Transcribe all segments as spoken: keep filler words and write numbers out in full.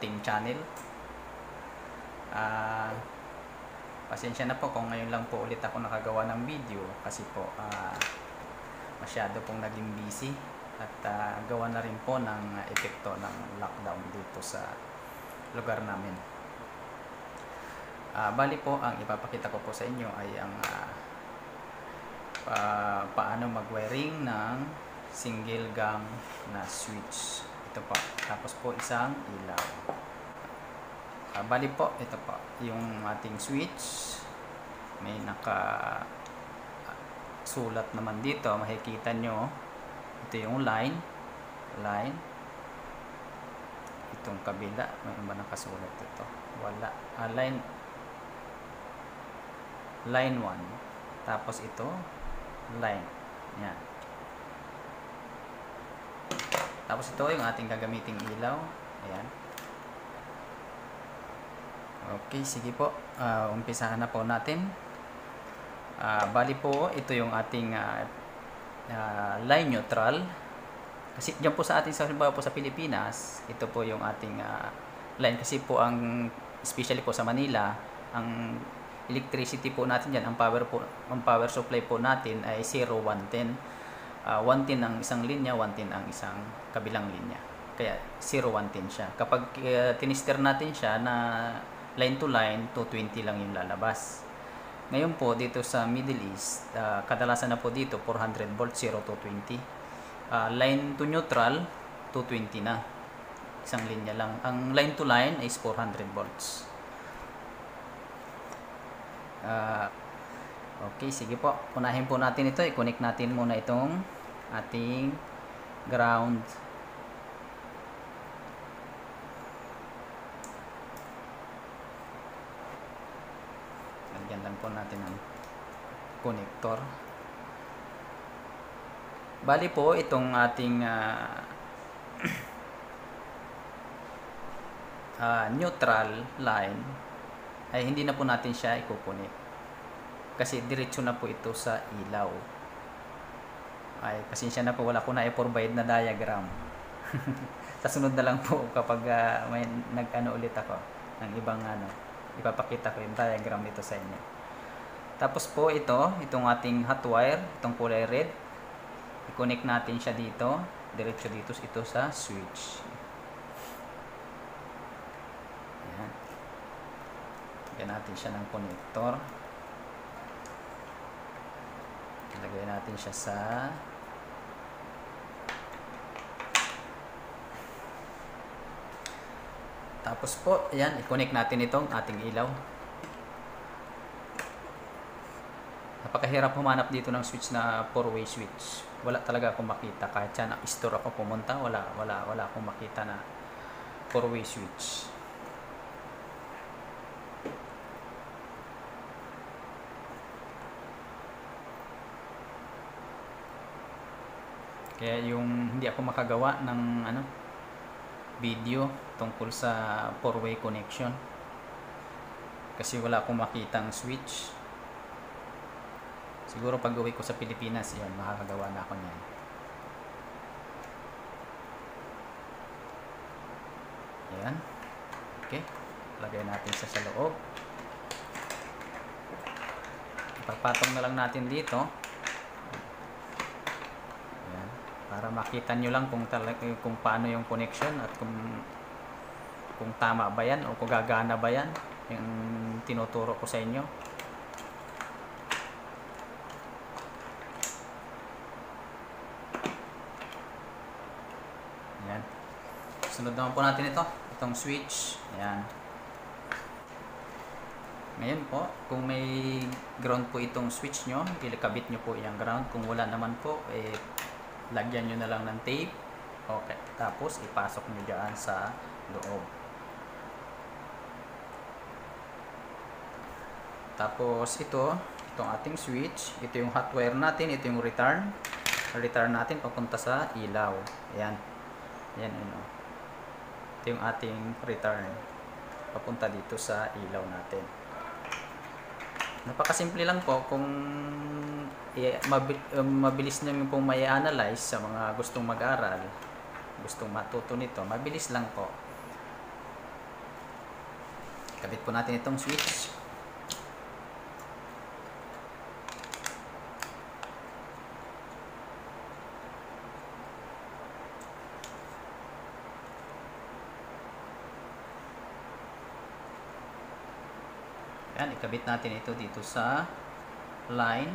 munting channel. Uh, pasensya na po kung ngayon lang po ulit ako nakagawa ng video kasi po uh, masyado pong naging busy at uh, gawa na rin po ng epekto ng lockdown dito sa lugar namin. Uh, bali po, ang ipapakita ko po sa inyo ay ang uh, uh, paano mag-wiring ng single gang na switch. Ito po. Tapos po isang ilaw. Uh, bali po, ito po yung ating switch. May naka uh, sulat naman dito. Makikita nyo. Ito yung line. Line. Itong kabila. May ba nakasulat ito? Wala. Uh, line line one. Tapos ito line. Yan. Tapos ito yung ating gagamiting ilaw. Ayan. Okay, sige po. Uh, umpisahan na po natin. Uh, bali po, ito yung ating uh, uh, line neutral. Kasi dyan po sa ating, sa po sa Pilipinas, ito po yung ating uh, line. Kasi po ang, especially po sa Manila, ang electricity po natin dyan, ang power po, ang power supply po natin ay zero, one ten. Uh, one ten ang isang linya, one ten ang isang kabilang linya. Kaya zero, one ten siya. Kapag uh, tinister natin siya na line to line, two twenty lang yung lalabas. Ngayon po dito sa Middle East, uh, kadalasan na po dito four hundred volts, zero to twenty. Uh, line to neutral, two twenty na. Isang linya lang. Ang line to line is four hundred volts. Uh, okay, sige po. Unahin po natin ito. I-connect natin muna itong ating ground. Lagyan lang po natin ang connector. Bali po, itong ating uh, uh, neutral line ay hindi na po natin siya ikukunik. Kasi diretso na po ito sa ilaw. Ay, pasensya na po, wala ko na i-provide na diagram. Sa sunod na lang po kapag uh, may nag-ano ulit ako ng ibang ano, ipapakita ko yung diagram dito sa inyo. Tapos po ito, itong ating hot wire, itong kulay red, i-connect natin siya dito, diretso dito ito sa switch. Ayan. Lagyan natin siya ng connector. Lagyan natin siya sa tapos po, ayan, i-connect natin itong ating ilaw. Napakahirap humanap dito ng switch na four-way switch. Wala talaga akong makita. Kahit siya na-store ako pumunta, wala, wala, wala akong makita na four-way switch. Kaya yung hindi ako makagawa ng ano video tungkol sa four-way connection kasi wala akong makitang switch. Siguro pag uwi ko sa Pilipinas, yan, makakagawa na ako niyan. Yan. Okay. Lagay natin siya sa loob. Ipapatong na lang natin dito. Para makita nyo lang kung, kung paano yung connection at kung kung tama ba yan o kung gagana ba yan yung tinuturo ko sa inyo. Ayan. Sunod naman po natin ito. Itong switch. Ayan. Ngayon po, kung may ground po itong switch nyo, ilikabit nyo po yung ground. Kung wala naman po, eh, lagyan nyo na lang ng tape. Okay. Tapos, ipasok nyo dyan sa loob. Tapos, ito, itong ating switch. Ito yung hot wire natin. Ito yung return. Return natin papunta sa ilaw. Ayan. Ayan, ano. Ito yung ating return. Papunta dito sa ilaw natin. Napakasimple lang po kung eh, mabilis nyo pong may analyze sa mga gustong mag-aral, gustong matuto nito, mabilis lang po. Kabit po natin itong switch. Yan, ikabit natin ito dito sa line.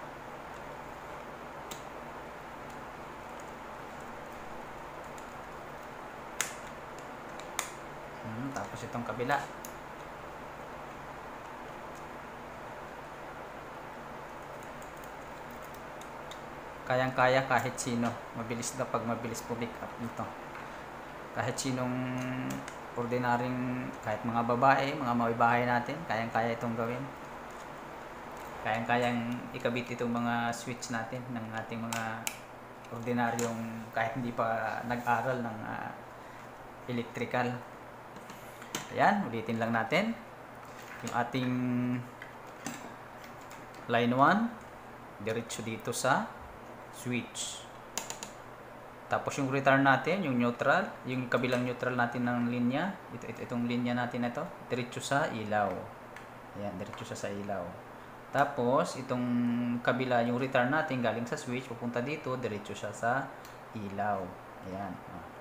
Hmm, tapos itong kabila. Kayang-kaya kahit sino. Mabilis na pag mabilis po pick up nito. Kahit sinong ordinaryong, kahit mga babae, mga mawibahay natin, kayang-kaya itong gawin. Kayang-kayang ikabit itong mga switch natin ng ating mga ordinaryong, kahit hindi pa nag-aral ng uh, electrical. Ayan, ulitin lang natin. Yung ating line one, diretso dito sa switch. Tapos yung return natin, yung neutral, yung kabilang neutral natin ng linya, ito, ito itong linya natin na ito, diretso sa ilaw. Ayan, diretso sa ilaw. Tapos itong kabila, yung return natin galing sa switch, pupunta dito, diretso siya sa ilaw. Ayan.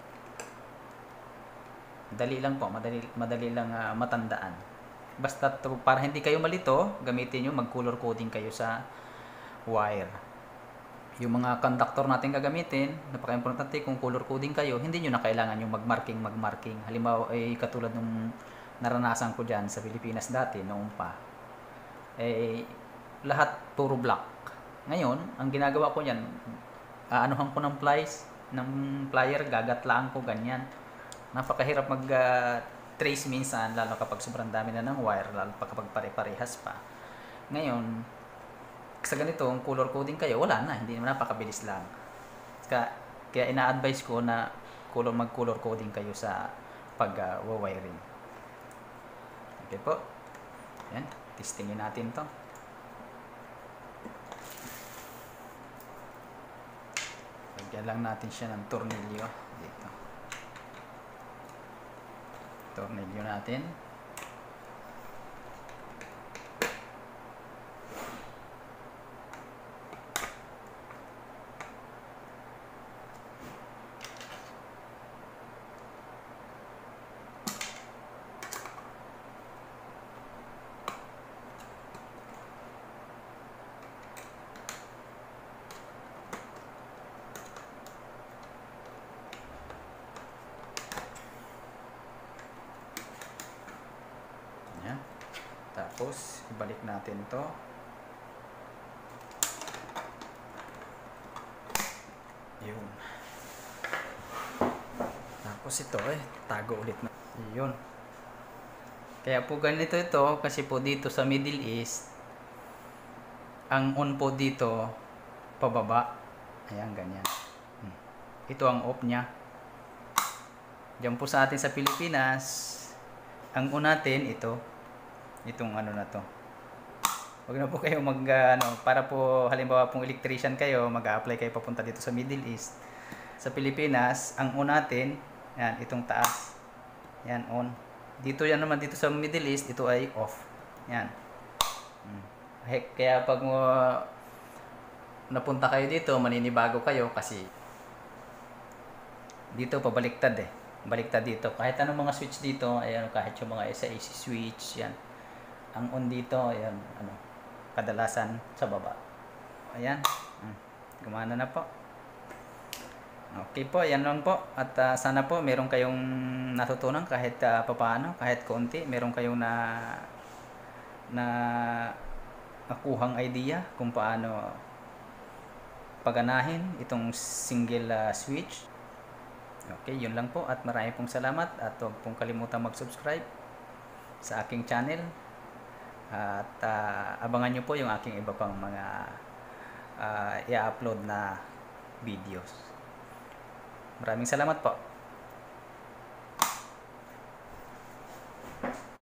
Madali lang po, madali, madali lang uh, matandaan. Basta to, para hindi kayo malito, gamitin nyo, mag-color coding kayo sa wire. Yung mga conductor natin gagamitin, napaka-importante kung color coding kayo, hindi nyo na kailangan yung mag-marking, mag-marking. Halimbawa ay katulad nung naranasan ko dyan sa Pilipinas dati, noong pa. Eh, lahat puro black. Ngayon, ang ginagawa ko yan, aanuhan ko ng plies, ng plier, gagatlaan ko, ganyan. Napakahirap mag-trace uh, minsan, lalo kapag sobrang dami na ng wire, lalo pa kapag pare-parehas pa. Ngayon, sa ganito, kung color coding kayo, wala na, hindi naman, napakabilis lang. Kaya, kaya ina-advise ko na color, mag-color coding kayo sa pag-wiring. Uh, okay po. Yan, testingin natin to. Lagyan lang natin siya ng tornilyo dito. Tornilyo natin. Tapos, ibalik natin to. Yun. Tapos ito eh, tago ulit na. Yun. Kaya po ganito ito, kasi po dito sa Middle East, ang on po dito, pababa. Ayan, ganyan. Ito ang off niya. Diyan po sa atin sa Pilipinas, ang on natin, ito. Itong ano na to. Huwag na po kayo mag uh, ano, para po halimbawa pong electrician kayo, mag-a-apply kayo papunta dito sa Middle East. Sa Pilipinas, ang on natin, yan, itong taas. Yan, on. Dito yan naman, dito sa Middle East, ito ay off. Yan. Hmm. Kaya pag mo napunta kayo dito, maninibago kayo kasi dito pabaliktad eh. Baliktad dito. Kahit anong mga switch dito, ayan, kahit yung mga S A C switch, yan. Ang on dito, ayan, ano, kadalasan sa baba. Ayan. Hmm. Gumana na po. Okay po, yan lang po. At uh, sana po meron kayong natutunan kahit uh, papaano, kahit konti, meron kayong na na nakuhang idea kung paano paganahin itong single uh, switch. Okay, yun lang po at marami pong salamat at huwag pong kalimutan mag-subscribe sa aking channel at uh, abangan nyo po yung aking iba pang mga uh, i-upload na videos. Maraming salamat po.